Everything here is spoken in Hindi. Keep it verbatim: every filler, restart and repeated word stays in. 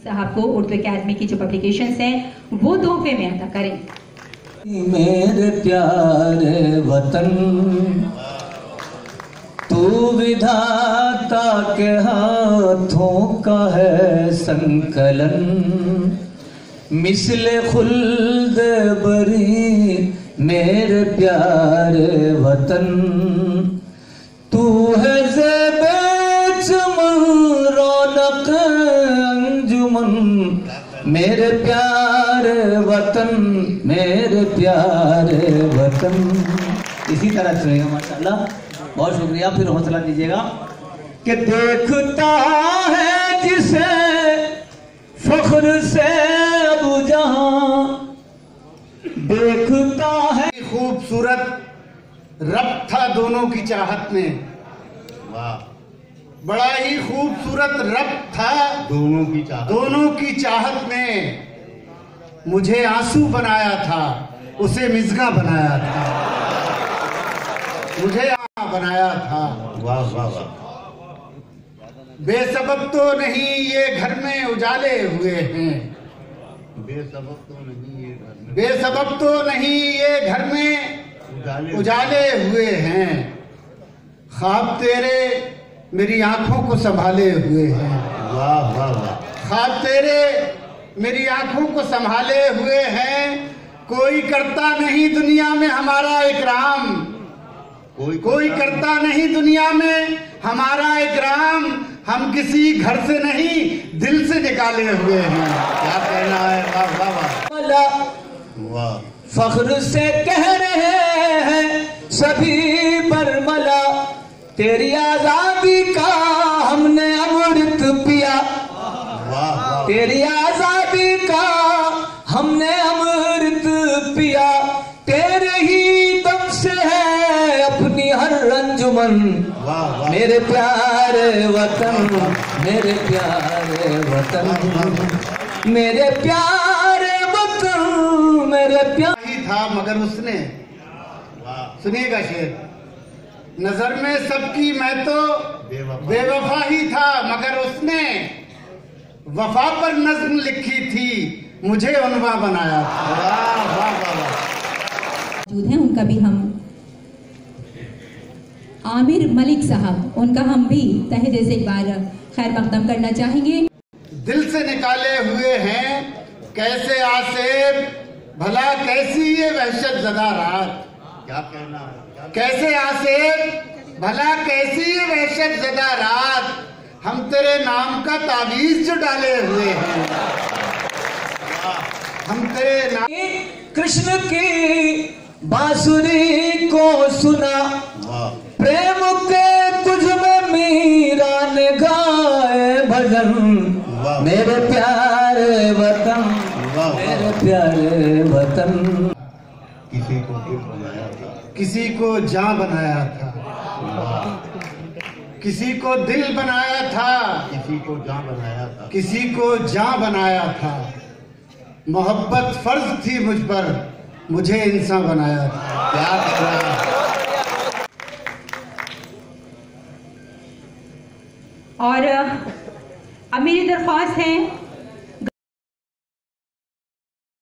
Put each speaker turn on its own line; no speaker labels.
साहब को उर्दू अकेडमी की जो पब्लिकेशंस हैं वो तोहफे में अता करें।
मेरे प्यारे वतन तू विधाता के हाथों का है संकलन, मिसले खुल्द बरी मेरे प्यारे वतन, तू है ज़ेबे चमन रौनक अंजुमन, मेरे प्यारे वतन मेरे प्यारे वतन। इसी तरह सुनेगा माशाल्लाह। बहुत शुक्रिया, फिर हौसला दीजिएगा कि देखता है जिसे फख्र से अब जहां, देखता है।
खूबसूरत रब्त था दोनों की चाहत में, वाह, बड़ा ही खूबसूरत रब्त था दोनों की चाहत दोनों की चाहत में। मुझे आंसू बनाया था, उसे मिज़गा बनाया था, मुझे बनाया था, वाह वाह वाह। बेसबब तो नहीं ये घर में उजाले हुए हैं, बेसबब तो नहीं ये घर में बेसबब तो नहीं ये घर में उजाले, उजाले हुए हैं। ख्वाब तेरे मेरी आंखों को संभाले हुए हैं, वाह वाह वाह। ख्वाब तेरे मेरी आंखों को संभाले हुए हैं। कोई करता नहीं दुनिया में हमारा इकराम, कोई कोई करता नहीं दुनिया में हमारा इकराम। हम किसी घर से नहीं दिल से निकाले हुए हैं। क्या कहना है, वाह वाह वाह वाह।
फख्र से कह रहे हैं सभी बरमला, तेरी आजादी का हमने अमृत पिया, वाह वाह। तेरी आजादी का हमने अमृत पिया, तेरे ही दम से है अपनी हर अंजुमन, मेरे प्यारे वतन मेरे प्यारे वतन मेरे प्यारे वतन मेरे प्यारे।
ही था मगर उसने, सुनिएगा शेर, नजर में सबकी मैं तो बेवफा ही था मगर उसने वफा पर नज्म लिखी थी, मुझे उनवा बनाया था। वाह वाह वाह।
मौजूद हैं उनका भी हम आमिर मलिक साहब, उनका हम भी तहे दिल से एक बार खैर मकदम करना चाहेंगे।
दिल से निकाले हुए हैं कैसे आसेब, भला कैसी ये वहशत ज़दा रात। क्या कहना है, कैसे आसेब भला कैसी ये वहशत ज़दा रात। हम तेरे नाम का तावीज़ जो डाले हुए हैं, हम तेरे नाम।
कृष्ण की बांसुरी को सुना, प्रेम के कुछ में मीरा ने गाए भजन, मेरे प्यारे वतन मेरे प्यारे वतन।
किसी को दिल बनाया था, किसी को जान बनाया था, किसी को दिल बनाया था, किसी को जान बनाया था, किसी को जान बनाया था। मोहब्बत फर्ज थी मुझ पर, मुझे इंसान बनाया था। क्या कहना।
और अब मेरी दरख्वास्त है